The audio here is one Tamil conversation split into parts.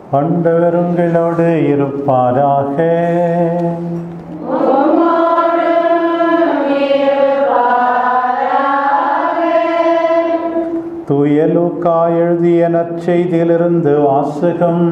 ஆண்டவர் உங்களோடு இருப்பாராக. தூய லூக்கா எழுதிய நற்செய்தியிலிருந்து வாசகம்.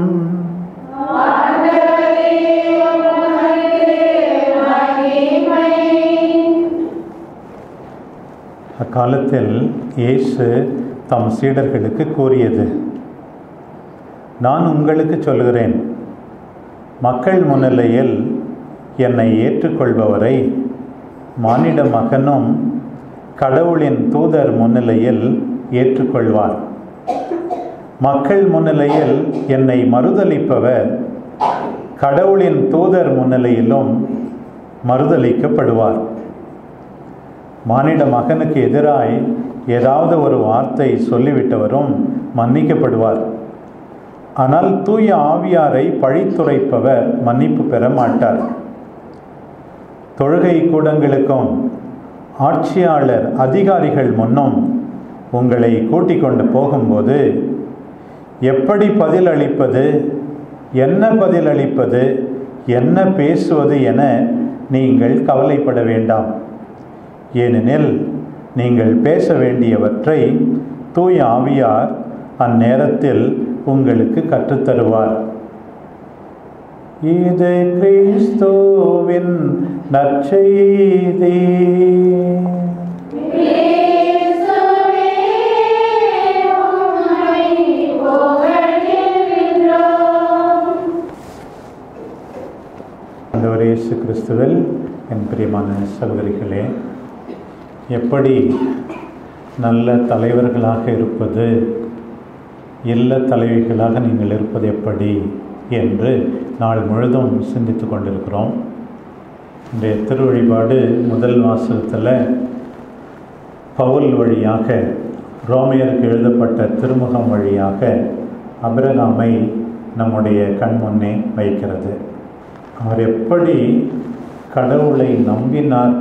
அக்காலத்தில் இயேசு தம் சீடர்களுக்கு கூறியது: நான் உங்களுக்கு சொல்கிறேன், மக்கள் முன்னிலையில் என்னை ஏற்றுக்கொள்பவரை மானிட மகனும் கடவுளின் தூதர் முன்னிலையில் ஏற்றுக்கொள்வார். மக்கள் முன்னிலையில் என்னை மறுதலிப்பவர் கடவுளின் தூதர் முன்னிலையிலும் மறுதலிக்கப்படுவார். மானிட மகனுக்கு எதிராய் ஏதாவது ஒரு வார்த்தை சொல்லிவிட்டவரும் மன்னிக்கப்படுவார். ஆனால் தூய ஆவியாரை பழித்துரைப்பவர் மன்னிப்பு பெற மாட்டார். தொழுகை கூடங்களுக்கும் ஆட்சியாளர் அதிகாரிகள் முன்னும் உங்களை கூட்டிக் கொண்டு போகும்போது எப்படி பதில் அளிப்பது, என்ன பதில் அளிப்பது, என்ன பேசுவது என நீங்கள் கவலைப்பட வேண்டாம். ஏனெனில் நீங்கள் பேச வேண்டியவற்றை தூய ஆவியார் அந்நேரத்தில் உங்களுக்கு கற்றுத்தருவார். இது கிறிஸ்துவின் நற்செய்தி. ஆண்டவர் இயேசு கிறிஸ்துவில் என் பிரியமான சகோதரிகளே, எப்படி நல்ல தலைவர்களாக இருப்பது, இல்ல தலைவிகளாக நீங்கள் இருப்பது எப்படி என்று நாள் முழுதும் சிந்தித்து கொண்டிருக்கிறோம். இன்றைய திருவழிபாடு முதல் வாசகத்தில் பவுல் வழியாக, ரோமையருக்கு எழுதப்பட்ட திருமுகம் வழியாக ஆபிரகாமை நம்முடைய கண் முன்னே வைக்கிறது. அவர் எப்படி கடவுளை நம்பினார்,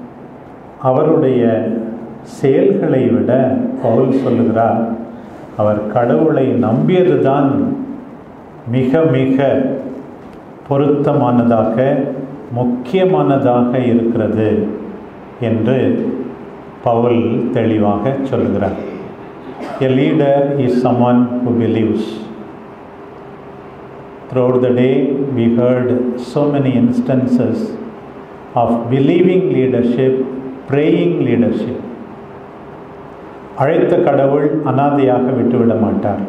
அவருடைய செயல்களை விட பவுல் சொல்லுகிறார், அவர் கடவுளை நம்பியதுதான் மிக மிக பொருத்தமானதாக, முக்கியமானதாக இருக்கிறது என்று பவுல் தெளிவாக சொல்லுகிறார். A leader is someone who believes. Throughout the day we heard so many instances of believing leadership, praying leadership. அழைத்த கடவுள் அனாதையாக விட்டுவிட மாட்டார்.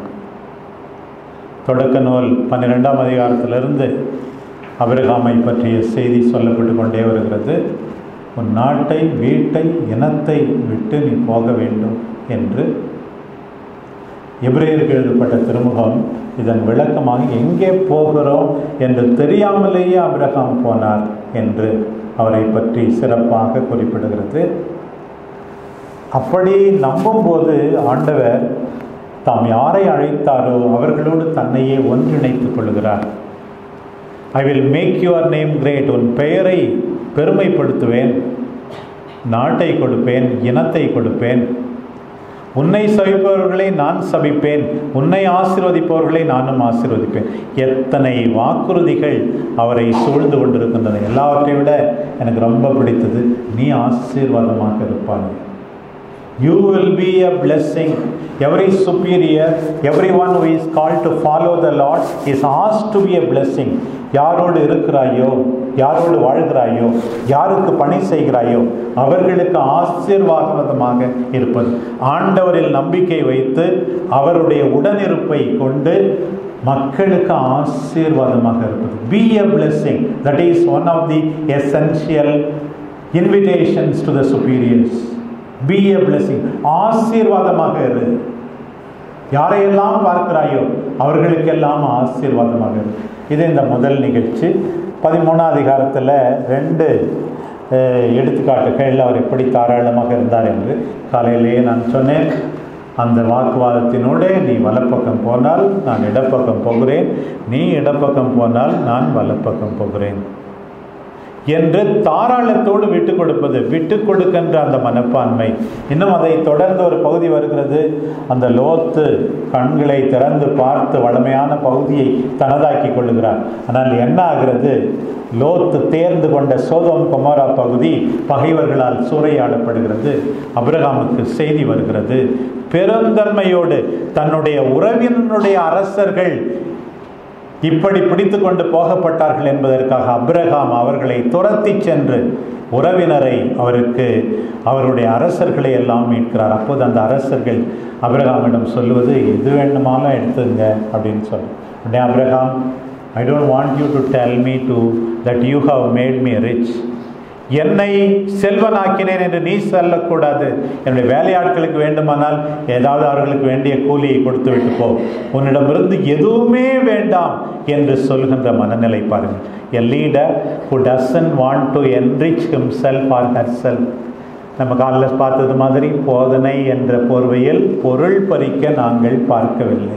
தொடக்க நூல் 12ஆம் அதிகாரத்திலிருந்து ஆபிரகாமை பற்றிய செய்தி சொல்லப்பட்டு கொண்டே வருகிறது. உன் நாட்டை, வீட்டை, இனத்தை விட்டு நீ போக வேண்டும் என்று. எபிரேயருக்கு எழுதப்பட்ட திருமுகம் இதன் விளக்கமாக எங்கே போகிறோம் என்று தெரியாமலேயே ஆபிரகாம் போனார் என்று அவரை பற்றி சிறப்பாக குறிப்பிடுகிறது. அப்படி நம்பும்போது ஆண்டவர் தாம் யாரை அழைத்தாரோ அவர்களோடு தன்னையே ஒன்றிணைத்துக் கொள்கிறார். I will make your name great. உன் பெயரை பெருமைப்படுத்துவேன், நாட்டை கொடுப்பேன், இனத்தை கொடுப்பேன். உன்னை சபிப்பவர்களை நான் சபிப்பேன், உன்னை ஆசீர்வதிப்பவர்களை நானும் ஆசீர்வதிப்பேன். எத்தனை வாக்குறுதிகள் அவரை சூழ்ந்து கொண்டிருக்கின்றன. எல்லாவற்றை விட எனக்கு ரொம்ப பிடித்தது, நீ ஆசீர்வாதமாக இருப்பாய். You will be a blessing. Every superior, everyone who is called to follow the Lord is asked to be a blessing. யாரோடு இருக்கிறாயோ, யாரோடு வாழ்கிறாயோ, யாருக்கு பணி செய்கிறாயோ அவர்களுக்கு ஆசீர்வாதமாக இருப்பது. ஆண்டவரில் நம்பிக்கை வைத்து அவருடைய உடனிருப்பை கொண்டு மக்களுக்கு ஆசீர்வாதமாக இருப்பது. Be a blessing. That is one of the essential invitations to the superiors. Be a blessing. ஆசீர்வாதமாக இரு. யாரையெல்லாம் பார்க்கிறாயோ அவர்களுக்கெல்லாம் ஆசீர்வாதமாக இரு. இது இந்த முதல் நிகழ்ச்சி. 13ஆம் அதிகாரத்தில் 2 எடுத்துக்காட்டுகள் அவர் எப்படி தாராளமாக இருந்தார் என்று காலையிலேயே நான் சொன்னேன். அந்த வாக்குவாதத்தினோடு நீ வலப்பக்கம் போனால் நான் இடப்பக்கம் போகிறேன், நீ இடப்பக்கம் போனால் நான் வலப்பக்கம் போகிறேன். என்று தாராளத்தோடு விட்டு கொடுப்பது, விட்டு கொடுக்கின்ற அந்த மனப்பான்மை. இன்னும் அதை தொடர்ந்து ஒரு பகுதி வருகிறது. அந்த லோத்து கண்களை திறந்து பார்த்து வளமையான பகுதியை தனதாக்கி கொள்ளுகிறார். ஆனால் என்ன ஆகிறது? லோத்து தேர்ந்து கொண்ட சோதோம் கொமோரா பகுதி பகைவர்களால் சூறையாடப்படுகிறது. அபிரகாமுக்கு செய்தி வருகிறது. பெருந்தன்மையோடு தன்னுடைய உறவினருடைய அரசர்கள் இப்படி பிடித்து கொண்டு போகப்பட்டார்கள் என்பதற்காக அபிரகாம் அவர்களை துரத்தி சென்று உறவினரை அவருடைய அரசர்களை எல்லாம் மீட்கிறார். அப்போது அந்த அரசர்கள் அபிரகாமிடம் சொல்லுவது, எது வேண்டுமாலும் எடுத்துங்க அப்படின்னு சொல்லி. உடனே Abraham, I don't want you to tell me that you have made me rich. என்னை செல்வனாக்கினேன் என்று நீ சொல்லக்கூடாது. என்னுடைய வேலையாட்களுக்கு வேண்டுமானால் ஏதாவது அவர்களுக்கு வேண்டிய கூலியை கொடுத்து விட்டு போ, உன்னிடமிருந்து எதுவுமே வேண்டாம் என்று சொல்கின்ற மனநிலை பாருங்கள். A leader who doesn't want to enrich himself or herself. நம்ம காலையில் பார்த்தது மாதிரி போதனை என்ற போர்வையில் பொருள் பறிக்க நாங்கள் பார்க்கவில்லை.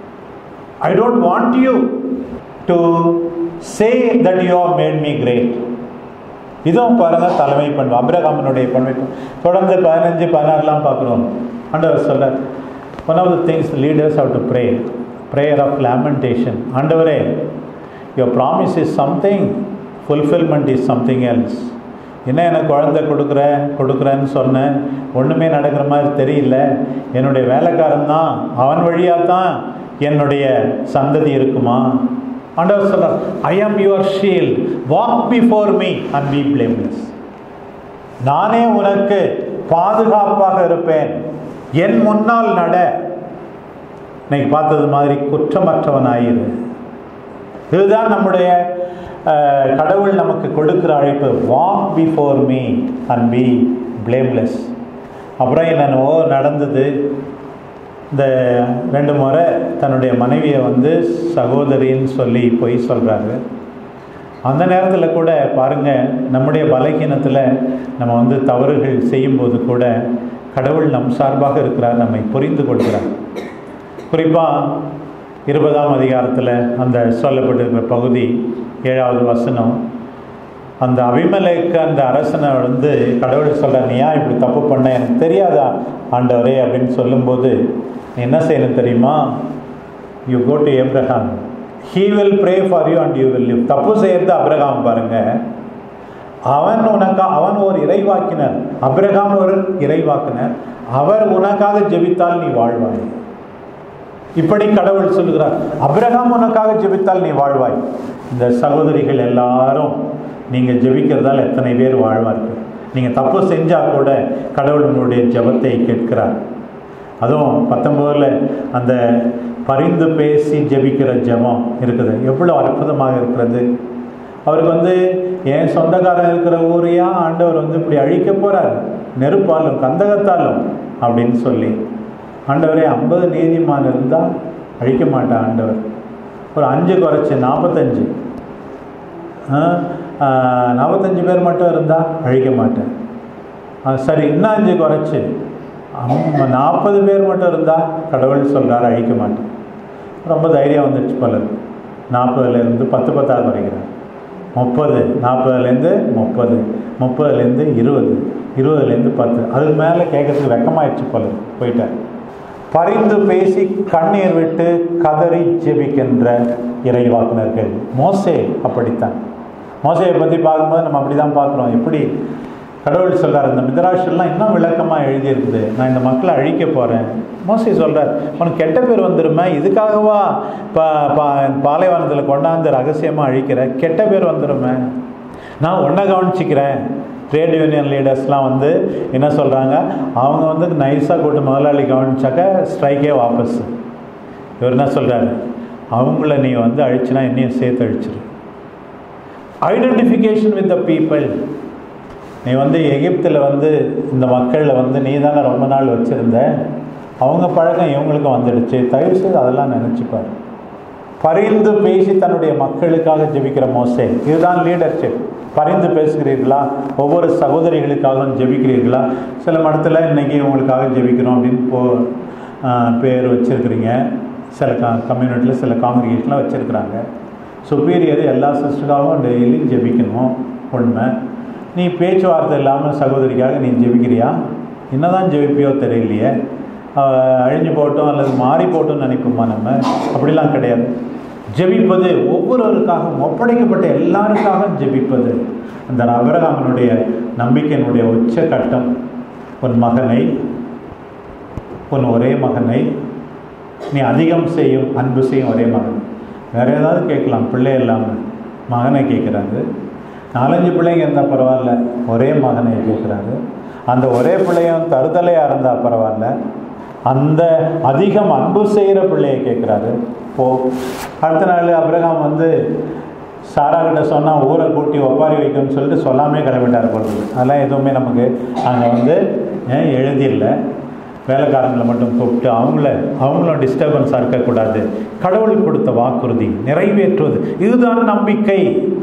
I don't want you to say that you have made me great. இதுவும் பாருங்க தலைமை பண்பு, அபிரகாமனுடைய பண்பை தொடர்ந்து 15, 16 பார்க்குறோம். ஆண்டவர் சொல்றார், one of the things the leaders have to pray, prayer of lamentation. ஆண்டவரே, your promise is something, fulfillment is something else. என்ன எனக்கு குழந்தை கொடுக்குறேன்னு சொன்னேன், ஒன்றுமே நடக்கிற மாதிரி தெரியல. என்னுடைய வேலைக்காரன் தான், அவன் வழியாக தான் என்னுடைய சந்ததி இருக்குமா? ஆண்டவர் சொல்றார், I am your shield, walk before me and be blameless. நானே உனக்கு பாதுகாப்பாக இருப்பேன், என் முன்னால் நட. இன்னைக்கு பார்த்தது மாதிரி குற்றமற்றவனாயிரு. இதுதான் நம்முடைய கடவுள் நமக்கு கொடுக்கிற அழைப்பு. walk before me and be blameless. அப்புறம் என்னென்னவோ நடந்தது. இந்த 2 முறை தன்னுடைய மனைவியை சகோதரின்னு சொல்லி போய் சொல்கிறாரு. அந்த நேரத்தில் கூட பாருங்கள், நம்முடைய பலகீனத்தில் நம்ம தவறுகள் செய்யும்போது கூட கடவுள் நம் சார்பாக இருக்கிறார், நம்மை புரிந்து கொள்கிறார். குறிப்பாக 20ஆம் அதிகாரத்தில் அந்த சொல்லப்பட்டிருக்கிற பகுதி 7வது வசனம், அந்த அபிமெலேக்கு அந்த அரசனை கடவுள் சொல்கிறார், நீ ஏன் இப்படி தப்பு பண்ண, எனக்கு தெரியாதா ஆண்டவரே அப்படின்னு சொல்லும்போது என்ன செய்யணும் தெரியுமா? You go to Abraham, he will pray for you and you will live. தப்பு செய்யறது அபிரகாம் பாருங்க, அவன் ஒரு இறைவாக்கினர், அபிரகாம் ஒரு இறைவாக்கினர், அவர் உனக்காக ஜெபித்தால் நீ வாழ்வாய். இப்படி கடவுள் சொல்லுகிறார், அபிரகாம் உனக்காக ஜெபித்தால் நீ வாழ்வாய். இந்த சகோதரிகள் எல்லாரும் நீங்கள் ஜெபிக்கிறதால் எத்தனை பேர் வாழ்வார்கள். நீங்கள் தப்பு செஞ்சால் கூட கடவுள் உங்களுடைய ஜெபத்தை கேட்கிறார். அதுவும் 19 அந்த பரிந்து பேசி ஜெபிக்கிற ஜெபம் இருக்குது, எவ்வளோ அற்புதமாக இருக்கிறது. அவருக்கு என் சொந்தக்காரன் இருக்கிற ஊரையா ஆண்டவர் இப்படி அழிக்க போகிறார், நெருப்பாலும் கந்தகத்தாலும் அப்படின்னு சொல்லி. ஆண்டவரே, 50 நீதிமான் இருந்தால் அழிக்க மாட்டான் ஆண்டவர். ஒரு 5 குறைச்சி 45 பேர் மட்டும் இருந்தால் அழிக்க மாட்டேன். சரி, இன்னும் 5 குறைச்சி 40 பேர் மட்டும் இருந்தால் கடவுள் சொல்கிறார் அழிக்க மாட்டேன். ரொம்ப தைரியம் வந்துடுச்சு போல. 40லேருந்து 10 குறைக்கிறார். 30, 40லேருந்து 30, 30லேருந்து 20, 20லேருந்து 10. அதுக்கு மேலே கேட்கறதுக்கு வெக்கமாயிடுச்சு போல, போயிட்டார். பரிந்து பேசி கண்ணீர் விட்டு கதறி ஜெபிக்கின்ற இறைவாக்குனர்கள். மோசே அப்படித்தான். மோசையை பற்றி பார்க்கும்போது நம்ம அப்படி தான் பார்க்குறோம். எப்படி கடவுள் சொல்கிறார், இந்த மிதராஷெல்லாம் இன்னும் விளக்கமாக எழுதியிருக்குது, நான் இந்த மக்களை அழிக்க போகிறேன். மோசே சொல்கிறார், உனக்கு கெட்ட பேர் வந்துடுமே, இதுக்காகவா பாலைவனத்தில் கொண்டாந்து ரகசியமாக அழிக்கிற, கெட்ட பேர் வந்துடுமே, நான் ஒன்றை கவனிச்சிக்கிறேன். ட்ரேட் யூனியன் லீடர்ஸ்லாம் என்ன சொல்கிறாங்க, அவங்க நைஸாக கூட்டு முதலாளி கவனிச்சாக்க ஸ்ட்ரைக்கே வாபஸ். இவர் என்ன சொல்கிறாரு, அவங்கள நீ அழிச்சுனா என்னையும் சேர்த்து அழிச்சிரு. Identification with the people. நீ எகிப்தில் இந்த மக்களில் நீ தானே ரொம்ப நாள் வச்சுருந்த, அவங்க பழக்கம் இவங்களுக்கும் வந்துடுச்சு. தயவு செய்து அதெல்லாம் நினச்சிப்பார். பரிந்து பேசி தன்னுடைய மக்களுக்காக ஜெபிக்கிற மோசே, இதுதான் லீடர்ஷிப். பரிந்து பேசுகிறீர்களா? ஒவ்வொரு சகோதரிகளுக்காகவும் ஜெபிக்கிறீர்களா? சில மடத்தில் இன்றைக்கி உங்களுக்காக ஜெபிக்கிறோம் அப்படின்னு பேர் வச்சுருக்கிறீங்க. சில கம்யூனிட்டியில் சில காங்கிரிகேஷன்லாம் வச்சுருக்குறாங்க. சுப்பீரியர் எல்லா சிஸ்டருக்காகவும் டெய்லி ஜெபிக்கணும். உண்மை. நீ பேச்சுவார்த்தை இல்லாமல் சகோதரிக்காக நீ ஜெபிக்கிறியா? என்னதான் ஜெபிப்பியோ தெரியலையே, அழிஞ்சு போட்டோம் அல்லது மாறி போட்டோம்னு நினைப்போமா? நம்ம அப்படிலாம் கிடையாது. ஜெபிப்பது ஒவ்வொருவருக்காகவும், ஒப்படைக்கப்பட்ட எல்லாருக்காகவும் ஜெபிப்பது. அந்த ஆபிரகாமினுடைய நம்பிக்கையினுடைய உச்ச கட்டம். உன் மகனை, உன் ஒரே மகனை, நீ அதிகம் செய்யும் அன்பு செய்யும் ஒரே மகன். வேறு ஏதாவது கேட்கலாம், பிள்ளை இல்லாமல் மகனை கேட்குறாரு. 4-5 பிள்ளைங்க இருந்தால் பரவாயில்ல, ஒரே மகனை கேட்குறாரு. அந்த ஒரே பிள்ளையும் தருதலையாக இருந்தால் பரவாயில்ல, அந்த அதிகம் அன்பு செய்கிற பிள்ளையை கேட்குறாரு. அடுத்த நாள் ஆபிரகாம் சாரா கிட்ட சொன்னால் ஊரை கூட்டி ஒப்பாரி வைக்கணும்னு சொல்லிட்டு சொல்லாமே கிளம்பிட்டார் பொழுது. அதெல்லாம் எதுவுமே நமக்கு அங்கே எழுதியில்லை. வேலைக்காரங்களை மட்டும் கூப்பிட்டு அவங்களும் டிஸ்டர்பன்ஸாக இருக்கக்கூடாது. கடவுள் கொடுத்த வாக்குறுதி நிறைவேற்றுவது, இதுதான் நம்பிக்கை.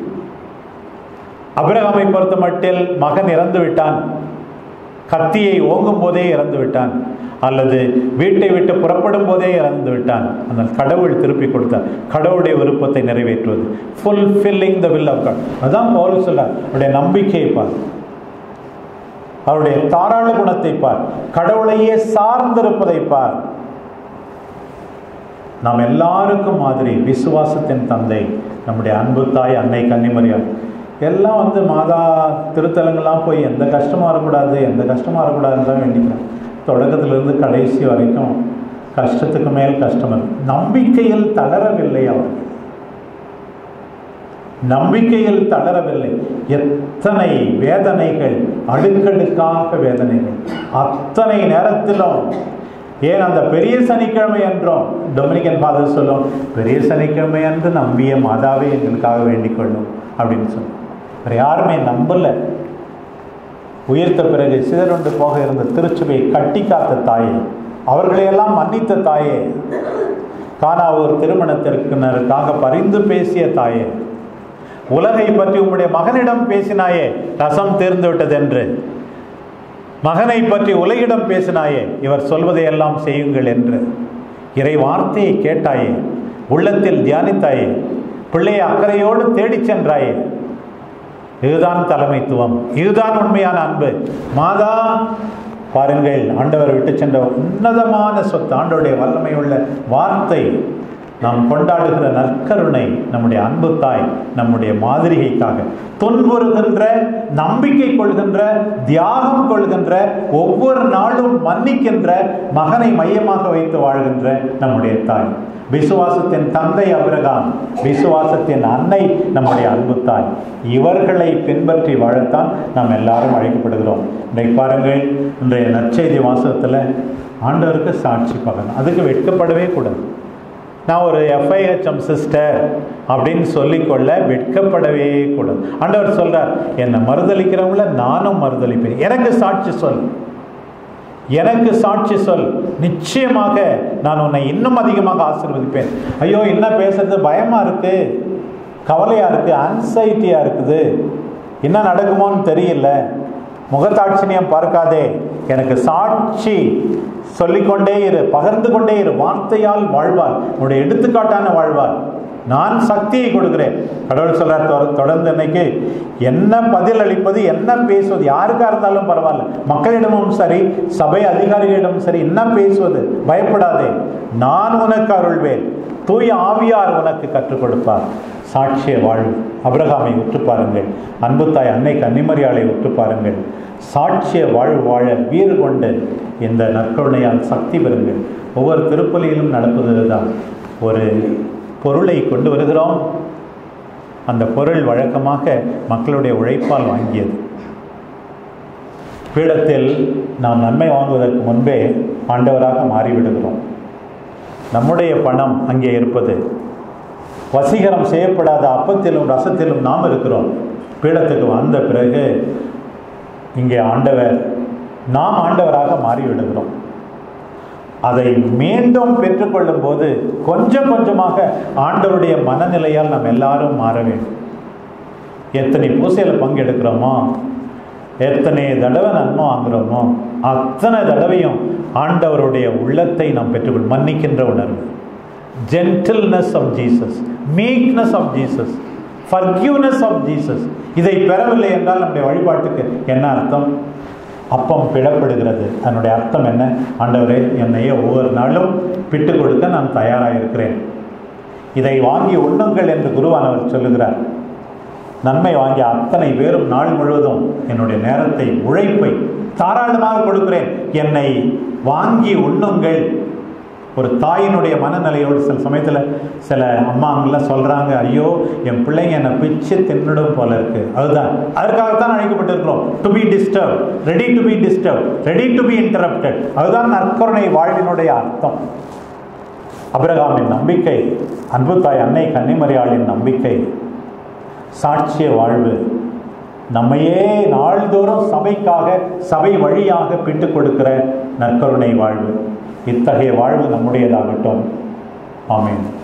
ஆபிரகாமை பொறுத்த மட்டில் மகன் இறந்து விட்டான், கத்தியை ஓங்கும் போதே இறந்து விட்டான், அல்லது வீட்டை விட்டு புறப்படும் போதே இறந்து விட்டான். அந்த கடவுள் திருப்பி கொடுத்தார். கடவுளுடைய விருப்பத்தை நிறைவேற்றுவது, fulfilling the will of God. அதான் பவுல் சொல்றார், அவருடைய நம்பிக்கையை பார், அவருடைய தாராள குணத்தை பார், கடவுளையே சார்ந்திருப்பதை பார். நாம் எல்லாருக்கும் மாதிரி விசுவாசத்தின் தந்தை நம்முடைய அன்பு தாய் அன்னை கன்னிமரியாள். எல்லாம் மாதா திருத்தலங்கள்லாம் போய் எந்த கஷ்டமாக இருக்கக்கூடாதுன்னு தான் வேண்டிக்கிறேன். தொடக்கத்திலிருந்து கடைசி வரைக்கும் கஷ்டத்துக்கு மேல் கஷ்டம். நம்பிக்கையில் தளரவில்லை அவர்கள், நம்பிக்கையில் தளரவில்லை. எத்தனை வேதனைகள், அடுக்கடுக்காக வேதனைகள். அத்தனை நேரத்திலும் ஏன் அந்த பெரிய சனிக்கிழமை என்றும் டொமினிக்கன் ஃபாதர் சொல்லும், பெரிய சனிக்கிழமை அன்று நம்பிய மாதாவே எங்களுக்காக வேண்டிக் கொள்ளும் அப்படின்னு சொல்லுவோம். வேறு யாருமே நம்பலை. உயிர்த்த பிறகு சிதறுண்டு போக இருந்த திருச்சபையை கட்டி காத்த தாயே, அவர்களையெல்லாம் மன்னித்த தாயே, கானாவூர் திருமணத்திற்குனருக்காக பரிந்து பேசிய தாயே, உலகை பற்றி உம்முடைய மகனிடம் பேசினாயே, ரசம் தீர்ந்து விட்டது என்று. மகனை பற்றி உலகிடம் பேசினாயே, இவர் சொல்வதையெல்லாம் செய்யுங்கள் என்று. இறை வார்த்தையை கேட்டாயே, உள்ளத்தில் தியானித்தாயே, பிள்ளையை அக்கறையோடு தேடிச் சென்றாயே. இதுதான் தலைமைத்துவம், இதுதான் உண்மையான அன்பு. மாதா பாருங்கள், ஆண்டவர் விட்டு சென்ற உன்னதமான சொத்து, ஆண்டவருடைய வல்லமை உள்ள வார்த்தை, நாம் கொண்டாடுகிற நற்கருணை, நம்முடைய அன்பு தாய், நம்முடைய மாதிரிகைக்காக துன்புறுகின்ற, நம்பிக்கை கொள்கின்ற, தியாகம் கொள்கின்ற, ஒவ்வொரு நாளும் மன்னிக்கின்ற, மகனை மையமாக வைத்து வாழ்கின்ற நம்முடைய தாய். விசுவாசத்தின் தந்தை ஆபிரகாம், விசுவாசத்தின் அன்னை நம்முடைய அன்பு தாய். இவர்களை பின்பற்றி வாழத்தான் நாம் எல்லாரும் அழைக்கப்படுகிறோம். இன்றைக்கு பாருங்கள், இன்றைய நற்செய்தி வாசகத்தில் ஆண்டவருக்கு சாட்சி பார்க்கணும். அதுக்கு வெட்கப்படவே கூடாது. நான் ஒரு FIHM சிஸ்டர் அப்படின்னு சொல்லிக்கொள்ள வெட்கப்படவே கூடாது. ஆண்டவர் சொல்றார், என்னை மறுதளிக்கிறவங்கள நானும் மறுதளிப்பேன். எனக்கு சாட்சி சொல், எனக்கு சாட்சி சொல், நிச்சயமாக நான் உன்னை இன்னும் அதிகமாக ஆசீர்வதிப்பேன். ஐயோ, என்ன பேசுறது, பயமா இருக்கு, கவலையா இருக்கு, அன்சைட்டியா இருக்குது, என்ன நடக்குமோன்னு தெரியல, முகத்தாட்சினியம் பார்க்காதே, எனக்கு சாட்சி சொல்லிக்கொண்டே இரு, பகிர்ந்து கொண்டே இரு. வார்த்தையால் வாழ்வார், உன்னுடைய எடுத்துக்காட்டான வாழ்வார். நான் சக்தியை கொடுக்கிறேன். கடவுள் சொல்றார் தொடர்ந்து, இன்னைக்கு என்ன பதில் அளிப்பது, என்ன பேசுவது, யாருக்கா இருந்தாலும் பரவாயில்ல, மக்களிடமும் சரி, சபை அதிகாரிகளிடமும் சரி, என்ன பேசுவது, பயப்படாதே, நான் உனக்கு அருள்வேன், தூய ஆவியார் உனக்கு கற்றுக் கொடுப்பார். சாட்சிய வாழ்வு. ஆபிரகாமை உற்று பாருங்கள், அன்பு தாய் அன்னை கன்னிமரியாளை உற்று பாருங்கள். சாட்சிய வாழ்வு வாழ வீறு கொண்டு இந்த நற்கருணையால் சக்தி பெறுங்கள். ஒவ்வொரு திருப்பலியிலும் நடப்பது தான், ஒரு பொருளை கொண்டு வருகிறோம், அந்த பொருள் வழக்கமாக மக்களுடைய உழைப்பால் வாங்கியது. பீடத்தில் நாம் நன்மை வாங்குவதற்கு முன்பே ஆண்டவராக மாறிவிடுகிறோம். நம்முடைய பணம் அங்கே இருப்பது. வசீகரம் செய்யப்படாத அப்பத்திலும் ரசத்திலும் நாம் இருக்கிறோம். பீடத்துக்கு வந்த பிறகு இங்கே ஆண்டவர், நாம் ஆண்டவராக மாறிவிடுகிறோம். அதை மீண்டும் பெற்றுக்கொள்ளும் போது கொஞ்சம் கொஞ்சமாக ஆண்டவருடைய மனநிலையால் நாம் எல்லாரும் மாற வேண்டும். எத்தனை பூசையில் பங்கெடுக்கிறோமோ, எத்தனை தடவை நன்மை வாங்குகிறோமோ, அத்தனை தடவையும் ஆண்டவருடைய உள்ளத்தை நாம் பெற்றுக்கொள்ளும். மன்னிக்கின்ற உணர்வு, gentleness of Jesus, meekness of Jesus, forgiveness of Jesus. இதை பெறவில்லை என்றால் நம்முடைய வழிபாட்டுக்கு என்ன அர்த்தம்? அப்பம் பிடப்படுகிறது. அதனுடைய அர்த்தம் என்ன? ஆண்டவரே, என்னையே ஒவ்வொரு நாளும் பிட்டு கொடுக்க நான் தயாராக இருக்கிறேன். இதை வாங்கி உண்ணுங்கள் என்று குருவானவர் சொல்லுகிறார். நன்மை வாங்கிய அத்தனை பேரும் நாள் முழுவதும் என்னுடைய நேரத்தை, உழைப்பை தாராளமாக கொடுக்கிறேன், என்னை வாங்கி உண்ணுங்கள். ஒரு தாயினுடைய மனநிலையோடு சில சமயத்தில் சில அம்மாங்கெல்லாம் சொல்கிறாங்க, ஐயோ என் பிள்ளைங்க என்னை பிச்சு தின்னுடும் போல இருக்கு. அதுதான், அதற்காகத்தான் அழைக்கப்பட்டிருக்கிறோம். To be disturb, ready to be disturb, ready to be interrupted. அதுதான் நற்கருணை வாழ்வினுடைய அர்த்தம். அபிரகாமின் நம்பிக்கை, அன்பு தாய் அன்னை கன்னிமரியாளின் நம்பிக்கை, சாட்சிய வாழ்வு, நம்மையே நாள்தோறும் சபைக்காக, சபை வழியாக பிட்டு கொடுக்கிற நற்கருணை வாழ்வு. இத்தகைய வாழ்வு நம்முடையதாகட்டும். ஆமென்.